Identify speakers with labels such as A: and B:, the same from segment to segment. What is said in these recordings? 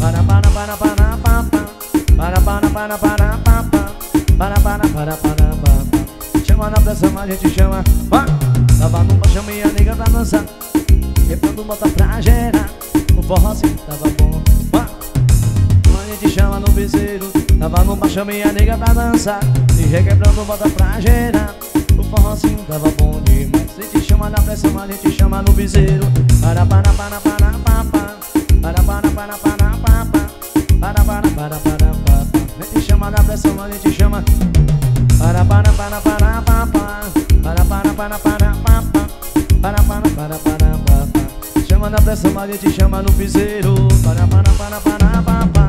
A: para para para para para para para para chama na pressão, a gente chama. Tava no baixo, minha nega pra dançar, quebrando bota pra gerar. O forrozinho tava bom. A gente chama no piseiro. Tava no baixo, minha nega pra dançar, e requebrando bota pra gerar. O forrozinho tava bom demais. A gente chama na pressão, a gente chama no piseiro. Para para para para para para para para. A gente chama na pressão, a gente chama. Para para para para para. Chama na pressão, a gente chama no piseiro. Para para para para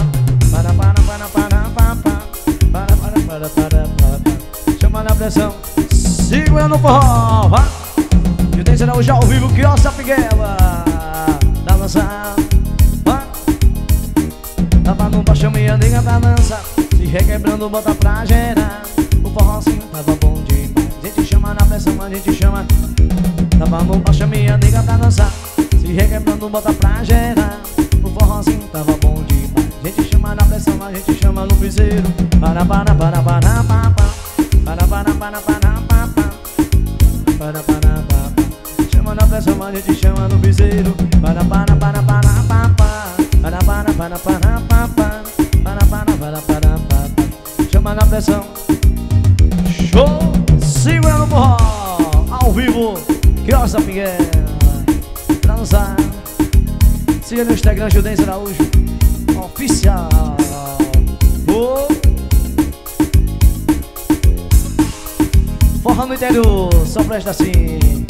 A: chama na pressão, segurando o forró, vá. E tem será hoje ao vivo, que ó, Sapiguela tá dançando, vá. Tava no baixo, minha nega pra dançar, se requebrando, bota pra gerar. O forrozinho tava bom demais. A gente chama na pressão, a gente chama. Tava no baixo, minha nega pra dançar, se requebrando, bota pra gerar. O forrozinho tava bom demais. A gente chama na pressão, a gente chama no piseiro. Para para para para chama na pressão, a gente chama no piseiro. Para para para chama na pressão. Show! Segura no forró, ao vivo, que ó, Sapiguela pra dançar. Siga no Instagram, Judense Araújo Oficial. Forró no interior, só presta assim.